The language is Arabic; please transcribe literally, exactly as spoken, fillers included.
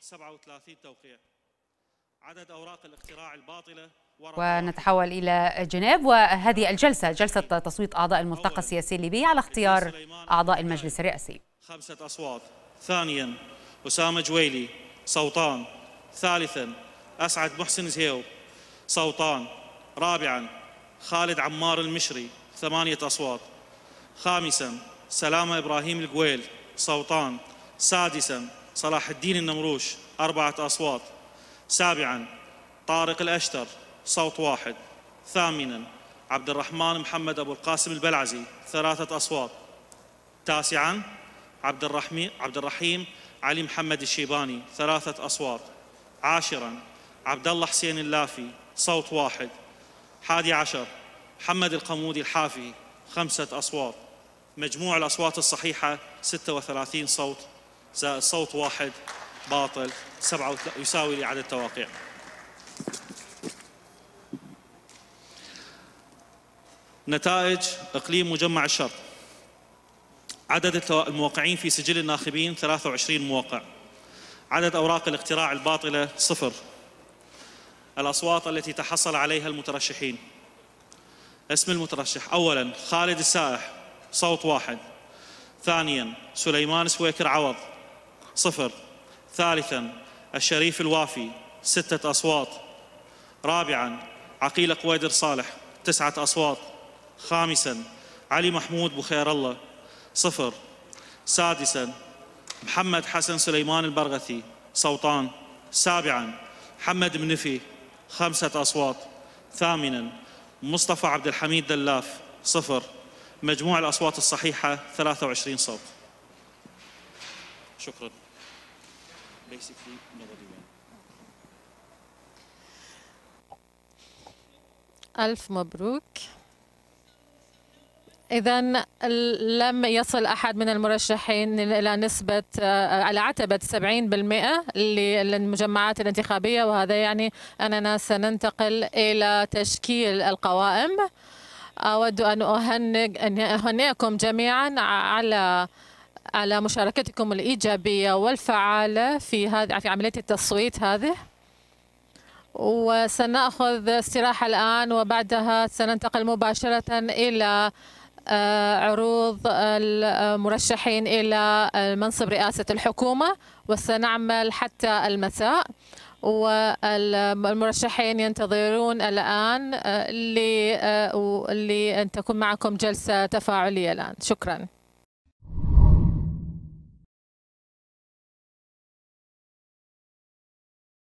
سبعة وثلاثين توقيع. عدد أوراق الاقتراع الباطلة. ونتحول إلى جنيف، وهذه الجلسة جلسة تصويت أعضاء الملتقى السياسي الليبي على اختيار أعضاء المجلس الرئاسي. خمسة أصوات. ثانيا أسامة جويلي صوتان. ثالثا أسعد محسن زهيو صوتان. رابعا خالد عمار المشري ثمانية أصوات. خامسا سلامة إبراهيم القويل صوتان. سادسا صلاح الدين النمروش أربعة أصوات. سابعا طارق الأشتر صوت واحد. ثامنا عبد الرحمن محمد أبو القاسم البلعزي ثلاثة أصوات. تاسعا عبد الرحيم عبد الرحيم علي محمد الشيباني ثلاثة أصوات. عاشرا عبد الله حسين اللافي صوت واحد. حادي عشر محمد القمودي الحافي خمسة أصوات. مجموع الأصوات الصحيحة ستة وثلاثين صوت زائد صوت واحد باطل سبعة يساوي لعدد التواقيع. نتائج إقليم مجمع الشرق. عدد الموقعين في سجل الناخبين ثلاثة وعشرين موقع. عدد أوراق الاقتراع الباطلة صفر. الأصوات التي تحصل عليها المترشحين. اسم المترشح: أولاً خالد السائح صوت واحد. ثانياً سليمان سويكر عوض صفر. ثالثاً الشريف الوافي ستة أصوات. رابعاً عقيل قويدر صالح تسعة أصوات. خامساً علي محمود بخير الله صفر. سادساً محمد حسن سليمان البرغثي صوتان. سابعاً محمد منفي خمسة أصوات. ثامناً مصطفى عبد الحميد دلاف صفر. مجموع الأصوات الصحيحة ثلاثة وعشرين صوت. شكراً. ألف مبروك. إذن لم يصل أحد من المرشحين إلى نسبة على عتبة سبعين بالمئة للمجمعات الانتخابية، وهذا يعني أننا سننتقل إلى تشكيل القوائم. أود أن أهنئكم جميعا على على مشاركتكم الإيجابية والفعالة في هذه في عملية التصويت هذه. وسنأخذ استراحة الآن، وبعدها سننتقل مباشرة إلى عروض المرشحين إلى منصب رئاسة الحكومة، وسنعمل حتى المساء. والمرشحين ينتظرون الآن لأن تكون معكم جلسة تفاعلية الآن. شكرا.